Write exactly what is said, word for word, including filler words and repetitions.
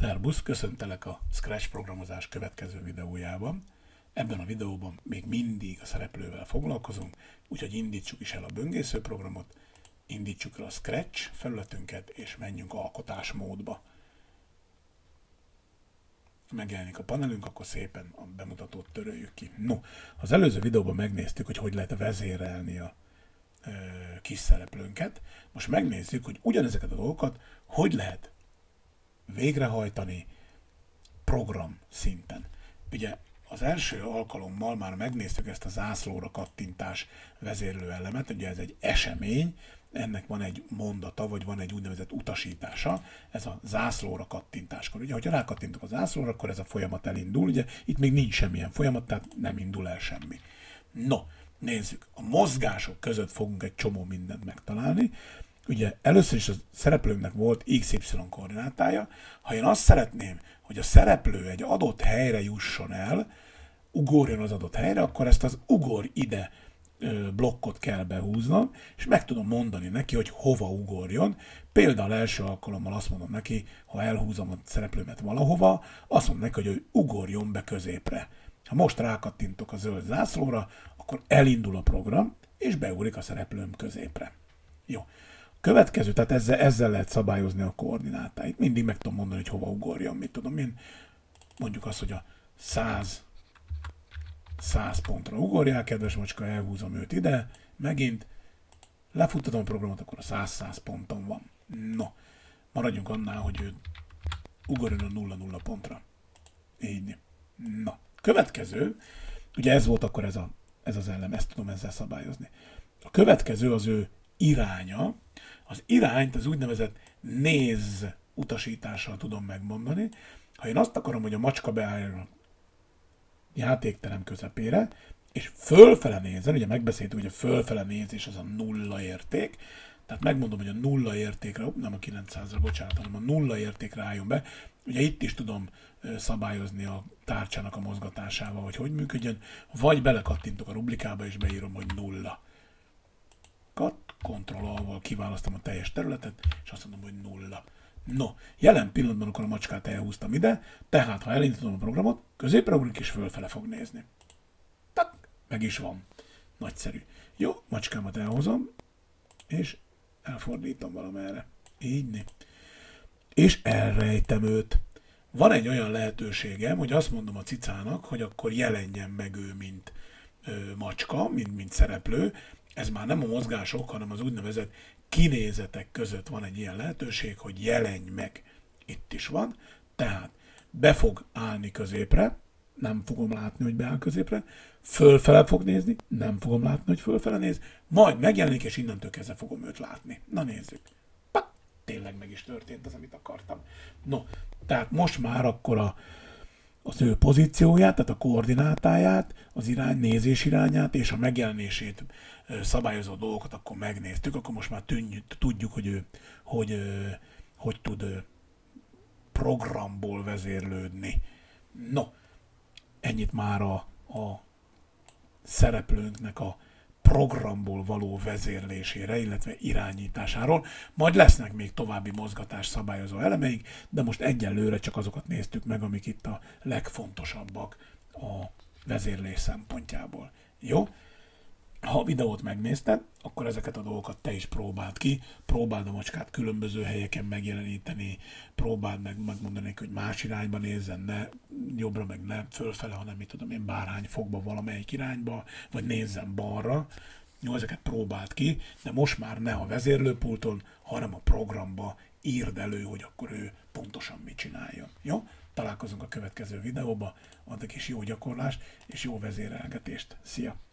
Szerbusz, köszöntelek a Scratch programozás következő videójában. Ebben a videóban még mindig a szereplővel foglalkozunk, úgyhogy indítsuk is el a böngésző programot, indítsuk el a Scratch felületünket, és menjünk alkotás módba. Megjelenik a panelünk, akkor szépen a bemutatót töröljük ki. No, az előző videóban megnéztük, hogy hogy lehet vezérelni a ö, kis szereplőnket. Most megnézzük, hogy ugyanezeket a dolgokat hogy lehet végrehajtani program szinten. Ugye az első alkalommal már megnéztük ezt a zászlóra kattintás vezérlő elemet, ugye ez egy esemény, ennek van egy mondata, vagy van egy úgynevezett utasítása, ez a zászlóra kattintáskor. Ugye, ha rákattintok a zászlóra, akkor ez a folyamat elindul, ugye itt még nincs semmilyen folyamat, tehát nem indul el semmi. No, nézzük, a mozgások között fogunk egy csomó mindent megtalálni. Ugye először is a szereplőnknek volt iksz ipszilon koordinátája. Ha én azt szeretném, hogy a szereplő egy adott helyre jusson el, ugorjon az adott helyre, akkor ezt az ugor ide blokkot kell behúznom, és meg tudom mondani neki, hogy hova ugorjon. Például első alkalommal azt mondom neki, ha elhúzom a szereplőmet valahova, azt mondom neki, hogy ő ugorjon be középre. Ha most rákattintok a zöld zászlóra, akkor elindul a program, és beugrik a szereplőm középre. Jó. Következő, tehát ezzel, ezzel lehet szabályozni a koordinátáit. Mindig meg tudom mondani, hogy hova ugorjon, mit tudom én. Mondjuk azt, hogy a száz, száz pontra ugorjál, kedves macska, elhúzom őt ide, megint lefuttatom a programot, akkor a száz száz ponton van. No, maradjunk annál, hogy ő ugorjon a nulla nulla pontra. Így. Na, következő, ugye ez volt akkor ez, a, ez az elem, ezt tudom ezzel szabályozni. A következő az ő iránya. Az irányt az úgynevezett néz utasítással tudom megmondani. Ha én azt akarom, hogy a macska beálljon a játékterem közepére, és fölfele nézzen, ugye megbeszéltük, hogy a fölfele nézés az a nulla érték, tehát megmondom, hogy a nulla értékre, nem a kilencszázra, bocsánat, hanem a nulla értékre álljon be. Ugye itt is tudom szabályozni a tárcsának a mozgatásával, hogy hogy működjön, vagy belekattintok a rublikába, és beírom, hogy nulla. Kat, Ctrl-A-val kiválasztom a teljes területet, és azt mondom, hogy nulla. No, jelen pillanatban akkor a macskát elhúztam ide, tehát ha elindítom a programot, középre ugrik és fölfele fog nézni. Tak, meg is van. Nagyszerű. Jó, macskámat elhozom, és elfordítom valamerre. Így né. És elrejtem őt. Van egy olyan lehetőségem, hogy azt mondom a cicának, hogy akkor jelenjen meg ő, mint ö, macska, mint, mint szereplő. Ez már nem a mozgások, hanem az úgynevezett kinézetek között van egy ilyen lehetőség, hogy jelenj meg. Itt is van. Tehát be fog állni középre, nem fogom látni, hogy beáll középre, fölfele fog nézni, nem fogom látni, hogy fölfele néz, majd megjelenik, és innentől kezdve fogom őt látni. Na nézzük. Pak, tényleg meg is történt az, amit akartam. No, tehát most már akkor a az ő pozícióját, tehát a koordinátáját, az irány, nézés irányát és a megjelenését szabályozó dolgokat akkor megnéztük, akkor most már tudjuk, hogy ő hogy, hogy tud programból vezérlődni. No, ennyit már a, a szereplőnknek a programból való vezérlésére, illetve irányításáról. Majd lesznek még további mozgatás szabályozó elemeink, de most egyelőre csak azokat néztük meg, amik itt a legfontosabbak a vezérlés szempontjából. Jó? Ha a videót megnézted, akkor ezeket a dolgokat te is próbáld ki, próbáld a macskát különböző helyeken megjeleníteni, próbáld meg megmondani, hogy más irányba nézzen, ne jobbra, meg ne fölfele, hanem mit tudom én, bárhány fogba valamelyik irányba, vagy nézzen balra. Jó, ezeket próbáld ki, de most már ne a vezérlőpulton, hanem a programba írd elő, hogy akkor ő pontosan mit csináljon. Jó? Találkozunk a következő videóba, addig is jó gyakorlást és jó vezérelgetést. Szia!